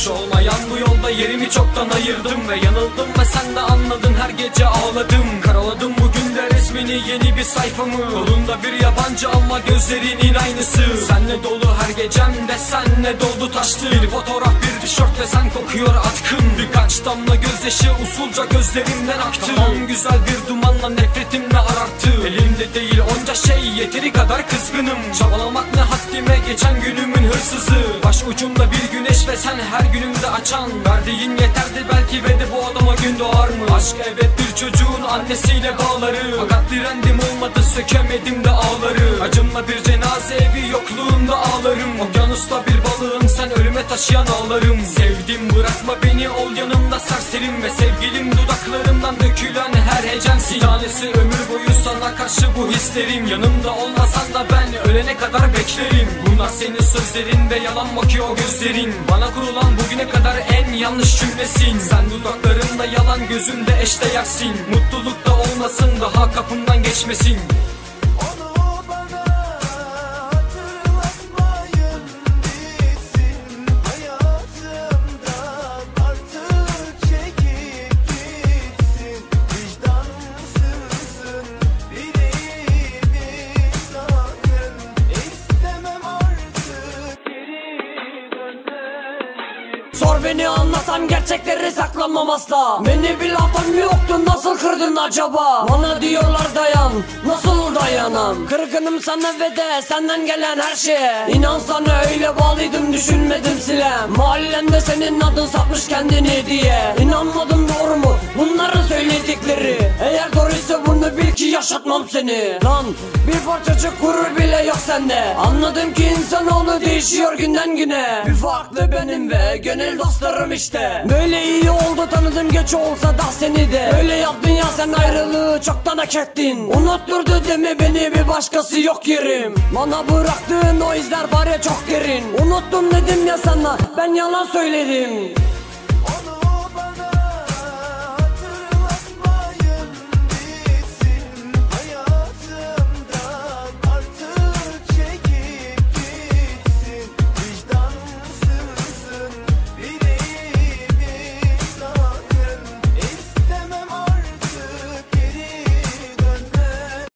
Boş olmayan bu yolda yerimi çoktan ayırdım ve yanıldım ve sen de anladın, her gece ağladım. Karaladım bugün de resmini, yeni bir sayfamı. Kolunda bir yabancı ama gözlerinin aynısı. Senle dolu her gecemde, senle doldu taştı. Bir fotoğraf, bir tişört ve sen kokuyor atkın. Birkaç damla gözyaşı usulca gözlerimden aktı. Kafam güzel bir dumanla nefretimle ararttı. Elimde değil onca şey, yeteri kadar kızgınım. Çabalamak ne haddime, geçen günümün hırsızı. Baş ucumda bir güneş ve sen her günümde açan. Verdiğin yeterdi belki ve de bu adama gün doğar mı? Aşk evet, bir çocuğun annesiyle bağları. Fakat direndim olmadı, sökemedim de ağları. Acımla bir cenaze evi, yokluğunda ağlarım. Okyanusta bir balığım, sen ölüme taşıyan ağlarım. Sevdim bırakma beni, ol yanımda serserim. Ve sevgilim dudaklarımdan dökülen her hecemsin. Tanesi ömür boyu sana karşı bu hislerim. Yanımda olmasan da ben ölene kadar beklerim. Bunlar senin sözlerin ve yalan bakıyor gözlerin. Bana kurulan bugüne kadar en yanlış cümlesin. Sen dudaklarımda yalan, gözümde eşdeğersin. Mutluluk da olmasın, daha kapımdan geçmesin. Sor beni, anlatsam gerçekleri saklamam asla. Beni bir laftan yoktu, nasıl kırdın acaba? Bana diyorlar dayan, nasıl dayanam? Kırgınım sana ve de senden gelen her şeye. İnan sana öyle bağlıydım, düşünmedim silem. Mahallende senin adın satmış kendini diye. İnanmadım, doğru mu bunların söyledikleri? Eğer doğruysa bunu bil ki yaşatmam seni. Lan bir parçacık gurur bile yok sende. Anladım ki insanoğlu değişiyor günden güne. Bir farklı benim ve gönül dostlarım işte. Böyle iyi oldu, tanıdım geç olsa da seni de. Öyle yaptın ya sen, ayrılığı çoktan hak ettin. Unutturdu deme beni, bir başkası yok yerim. Bana bıraktığın o izler var ya çok derin. Unuttum dedim ya sana, ben yalan söyledim.